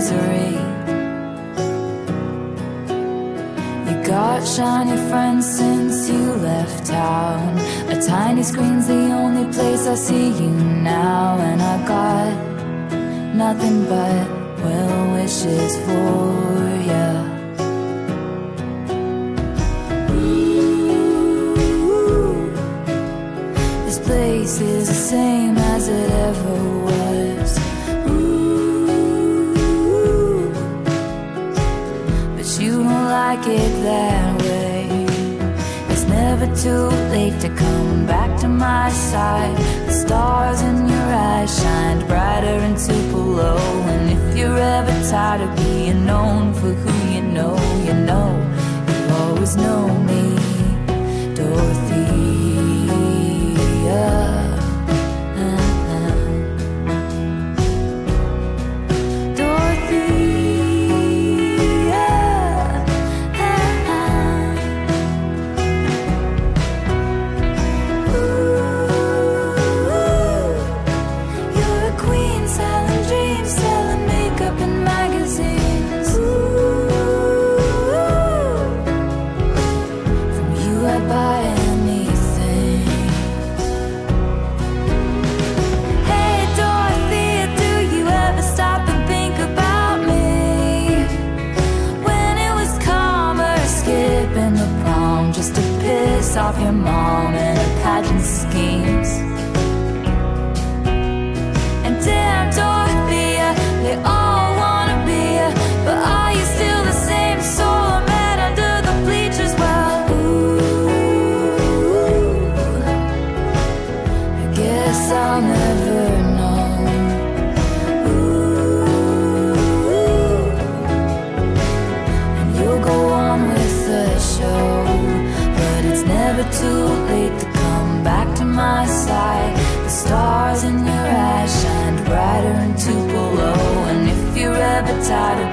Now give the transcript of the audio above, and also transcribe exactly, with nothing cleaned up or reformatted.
misery. You got shiny friends since you left town. A tiny screen's the only place I see you now. And I got nothing but well wishes for you. This place is the same as it ever was. Ooh, but you don't like it that way. It's never too late to come back to my side. The stars in your eyes shined brighter in Tupelo. And if you're ever tired of being known for who you know, you know, you'll always know me, Dorothea. Off your mom and her pageant schemes. And damn, Dorothea, they all wanna be you, but are you still the same soul I met under the bleachers? Well, ooh, I guess I'll never know. Ooh, and you'll go on with the show. It's never too late to come back to my side. The stars in your eyes shined brighter in Tupelo. And if you're ever tired of